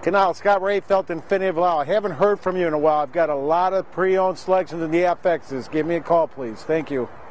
Canal, Scott Rayfelt, Infiniti of Lisle. I haven't heard from you in a while. I've got a lot of pre-owned selections in the FXs. Give me a call, please. Thank you.